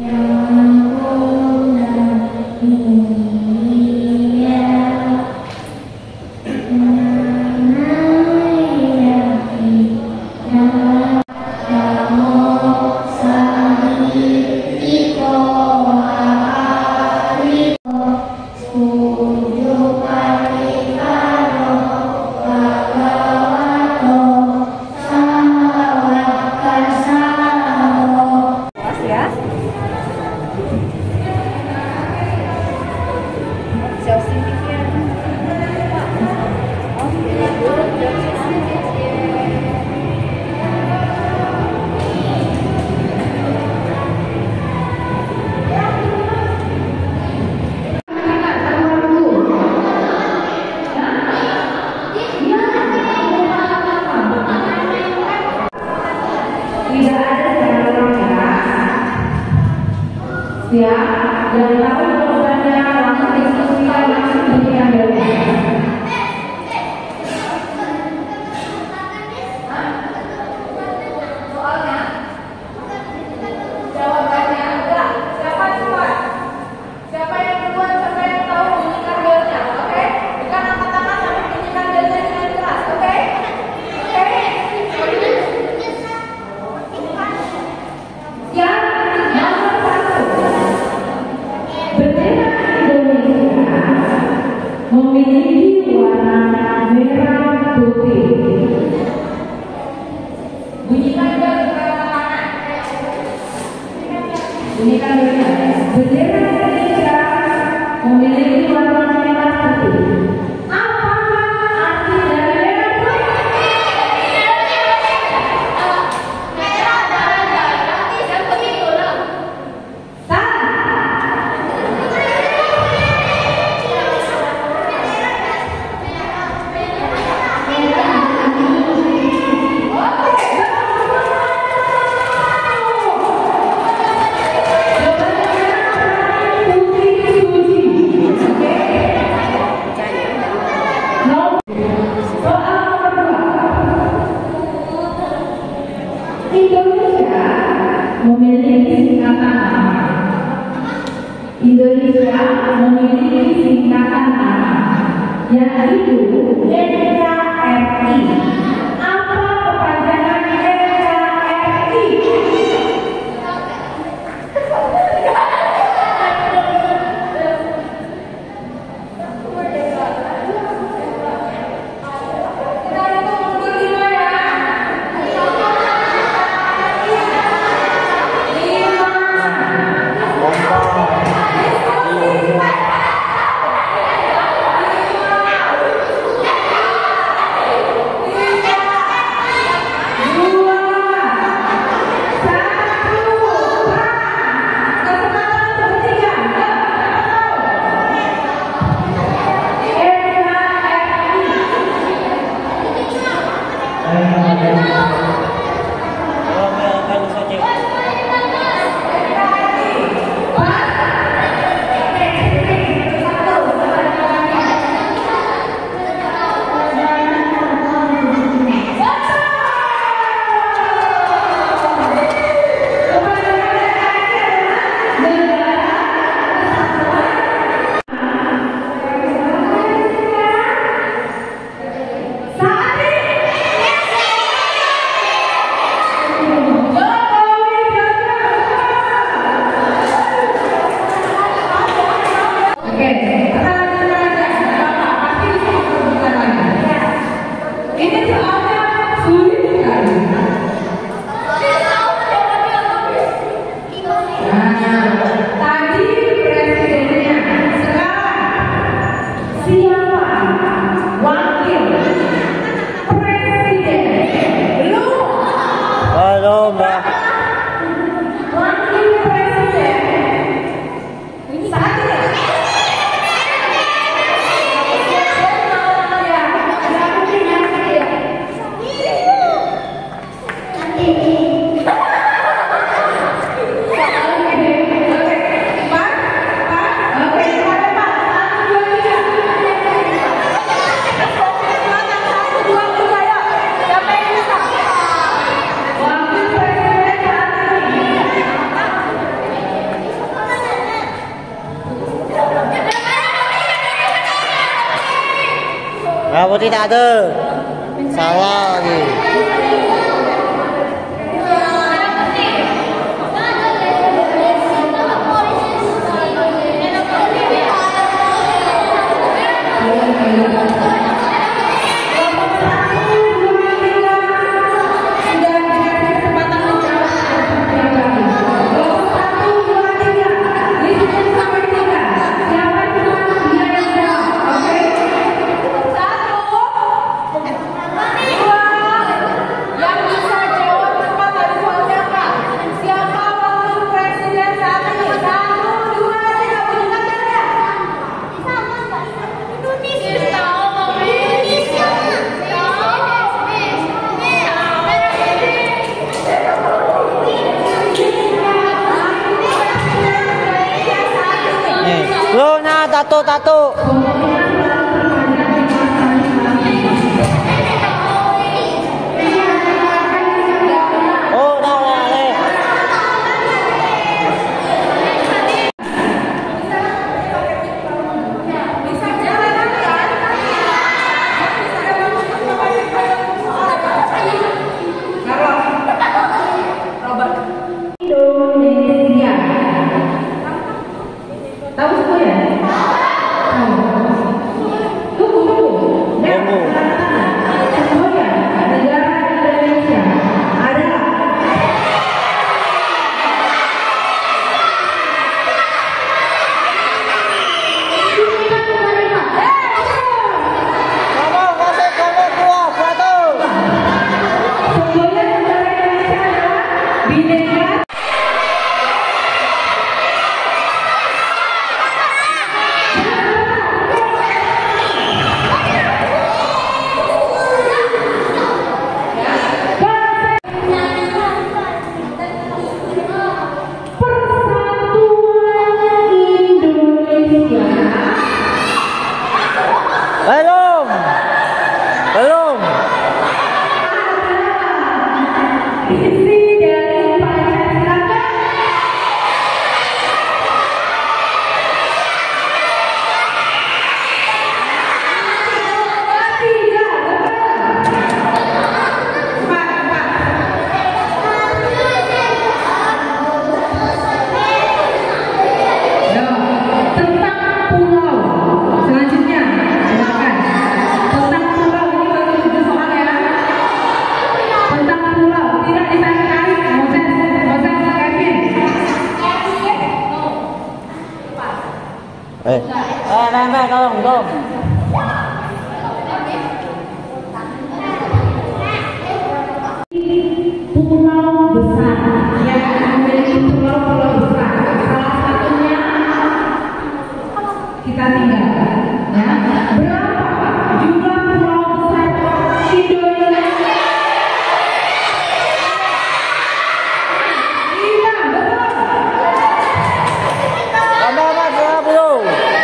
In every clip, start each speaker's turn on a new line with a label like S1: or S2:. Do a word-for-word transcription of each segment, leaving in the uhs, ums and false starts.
S1: Ya, yang tahu programnya langsung diskusikan langsung dengan dari. Soalnya, jawabannya enggak. Siapa cepat? Siapa yang duluan? Siapa yang tahu bunyikan belnya? Oke? Bukan angkat tangan tapi bunyikan belnya dengan keras. Oke? Oke? Yang memiliki warna merah putih. Bunyikan bel kanan. Bunyikan belnya. Bendera Indonesia memiliki warna merah putih. Apakah arti dari merah putih? Merah dan putih seperti itu. Indonesia memiliki singkatan nama. Indonesia memiliki singkatan nama, yaitu N K R I. Apa kepanjangan N K R I?
S2: Lima. Rambut tidak ada. Salah lagi. Luna tato-tato. Oh, dah dah leh.
S1: Indonesia. Tahu semua ya? Tunggu, tunggu.
S2: Tunggu.
S1: Semua ya? Negara Indonesia adalah
S2: Kamu masuk kamu keluar satu.
S1: semuanya negara Indonesia adalah bineka.
S2: Belum. Belum.
S1: Isi dari Pancasila. Tentang pulau. Selanjutnya, silakan. Tentang pulau ini baru tujuh soal ya. Tentang pulau tidak ditarik-tarik. Moses, Moses, Kevin.
S2: Eh. Eh, Meme, tolong, tolong.
S1: Pulau besar yang memiliki pulau-pulau besar. Salah satunya kita tinggalkan. Ya. Berapa jumlah pulau besar Indonesia? Lima, betul.
S2: Tambah apa dua puluh.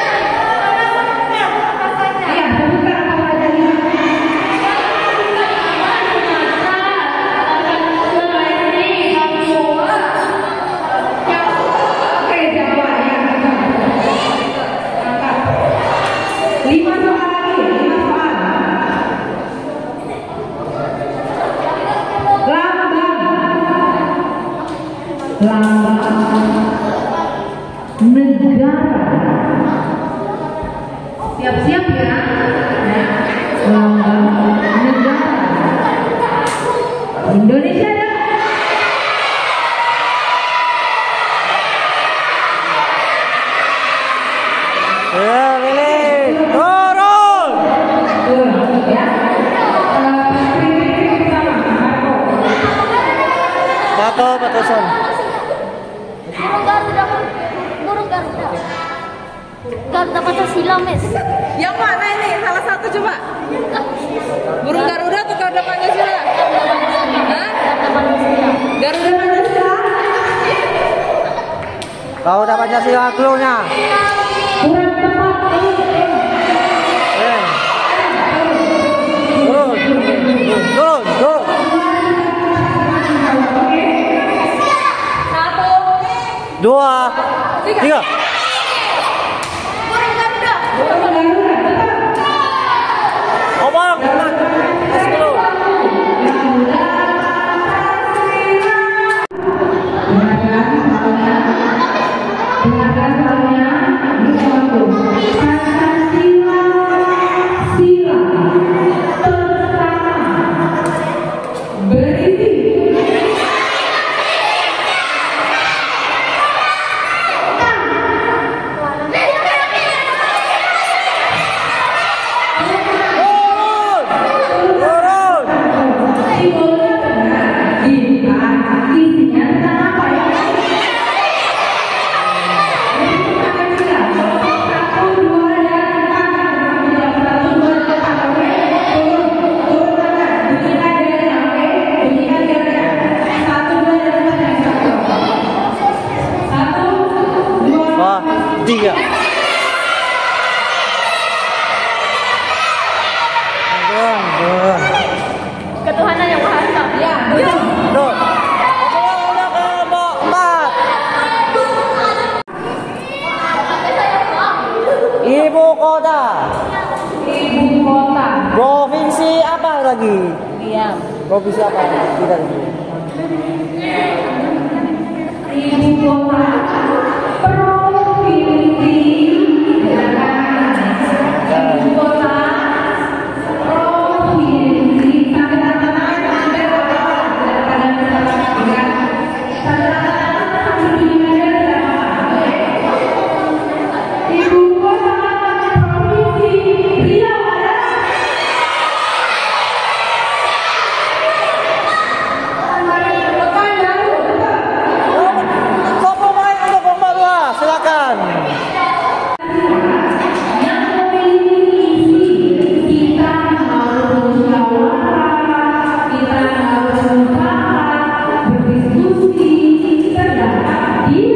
S1: Iya, sebutkan apa saja lima. Oke, Jawa ya. Lima soal lagi, lima soal. Lambang, lambang negara. Siap-siap ya. Lambang negara Indonesia adalah
S2: Ya, pilih. Turun.
S1: ya. Krik-krik bersama, Marco.
S2: Satu petusan.
S3: Burung Garuda, burung Garuda. Garuda Pancasila, Mes.
S1: Yang mana ini? Salah satu coba. Burung Garuda atau Garuda Pancasila? Hah?
S3: Garuda Pancasila.
S1: Garuda Pancasila?
S2: Kau dapat Pancasila clue-nya.
S1: Kurang tepat.
S2: Eh. Turun. Turun, turun.
S1: Satu,
S2: Dua. Tiga.
S1: Burung Garuda. Burung Garuda.
S2: Ibu kota.
S1: Ibu kota.
S2: Provinsi apa lagi?
S3: Iya.
S2: Provinsi apa? Kita lagi.
S1: Ibu kota. Provinsi. Ibu kota. Provinsi. Sampai tangan sampai bawah. Kadang-kadang kita lakukan. Ibu kota provinsi Riau adalah Pekanbaru.
S2: Siapa main untuk lomba dua? Silakan.
S1: Yang memiliki isi kita harus musyawarah, kita harus mufakat, berdiskusi, terdapat di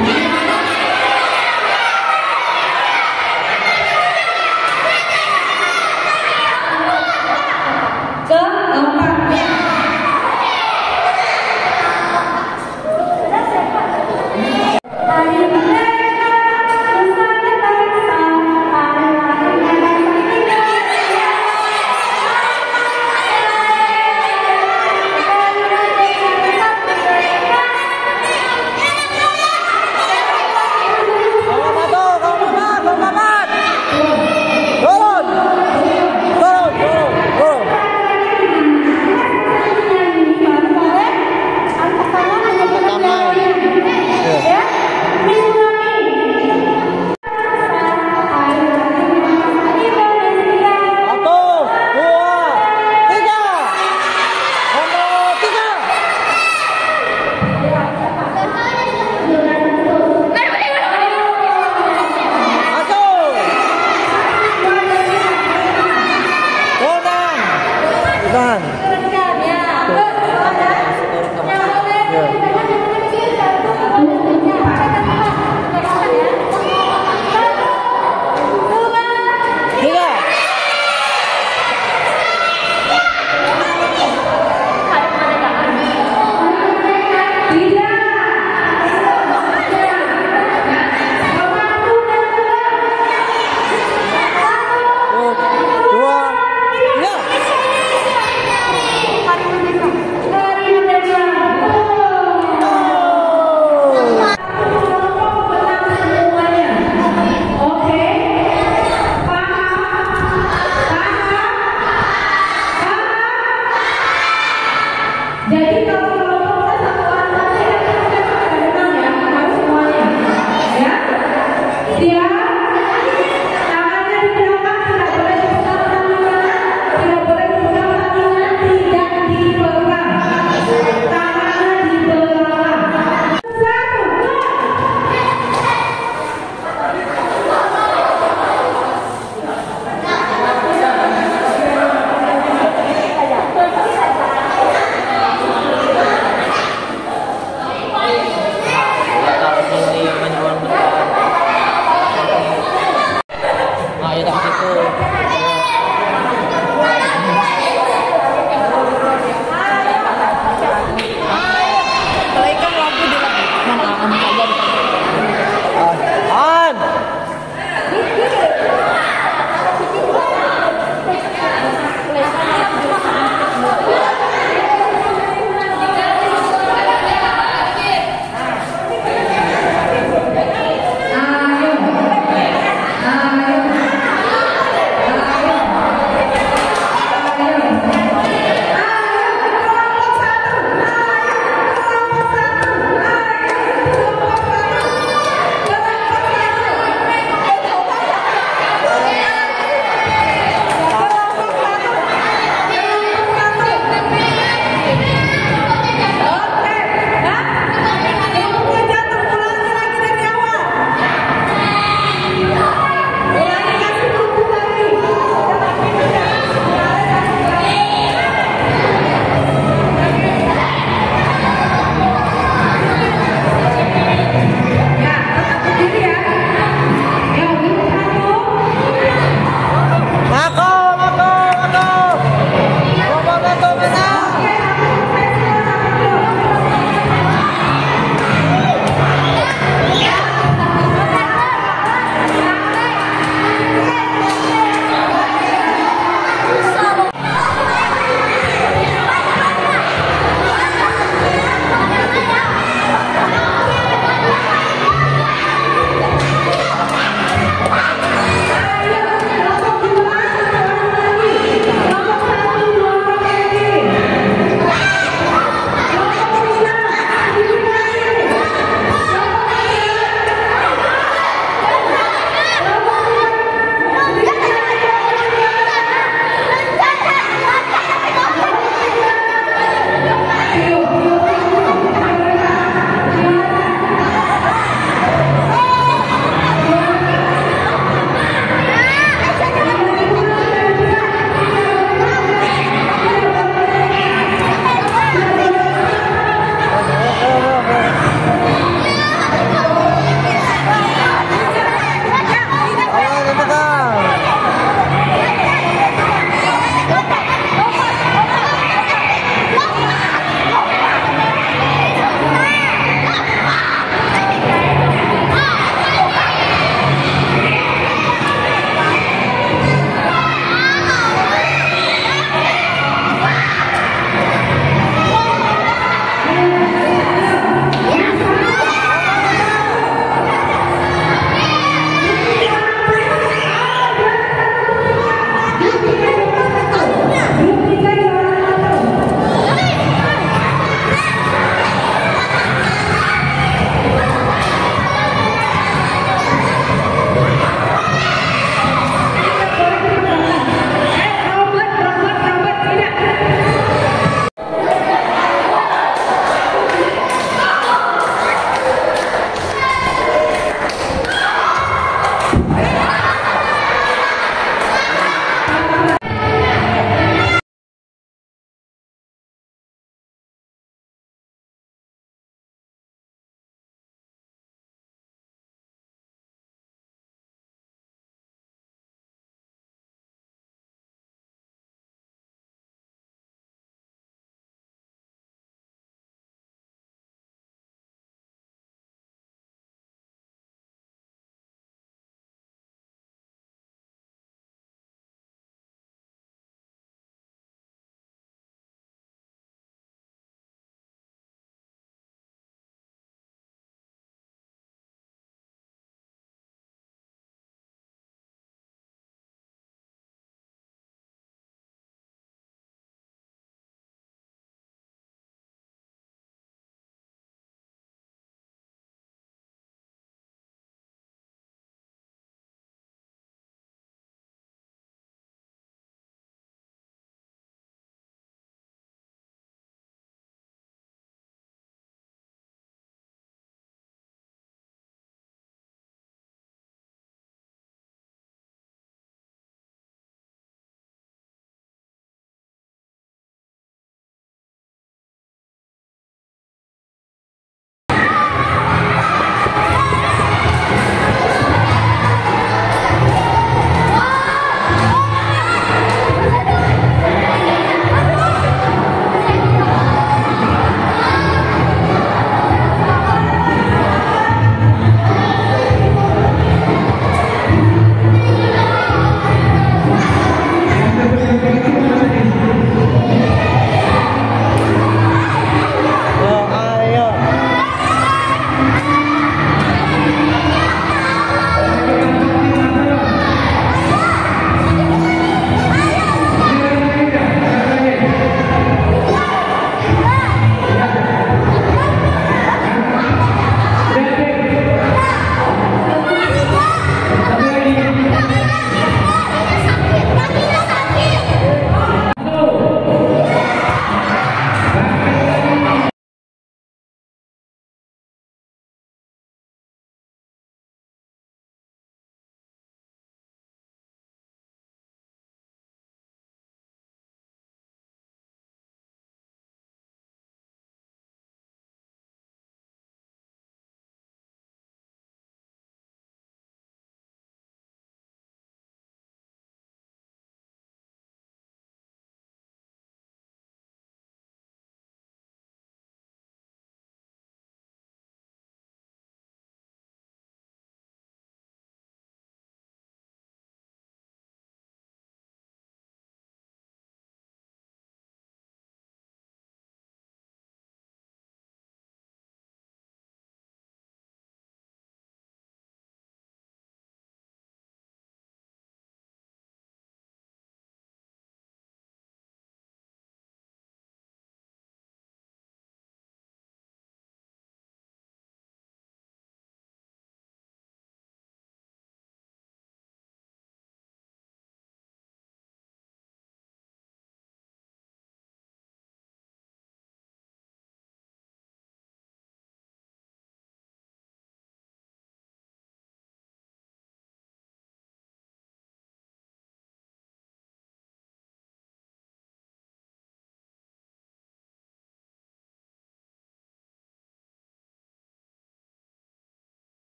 S1: Jadi kalau kelompok satu orang saja yang kita akan menang ya, harus semuanya, ya. Siap? Tangannya di belakang, tidak boleh dipegang tangannya, tidak boleh dipegang tangannya, tidak dipegang. Tangannya di belakang. Satu, dua. Ayo,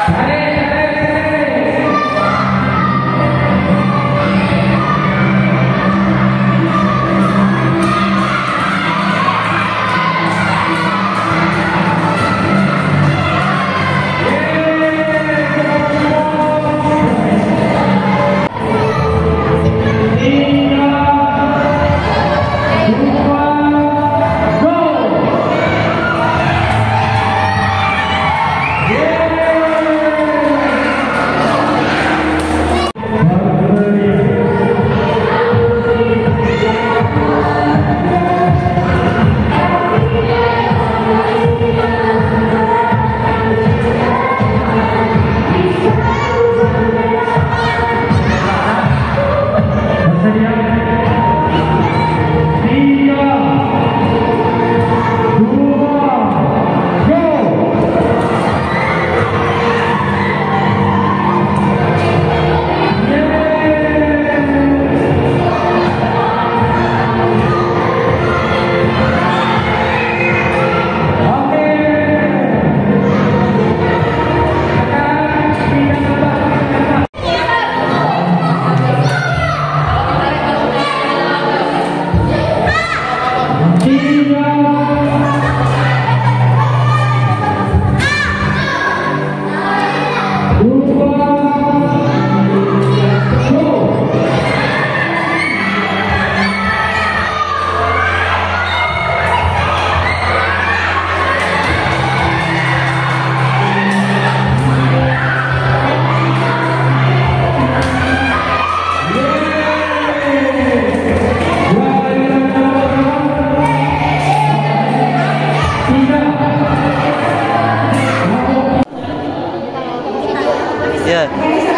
S2: Ya.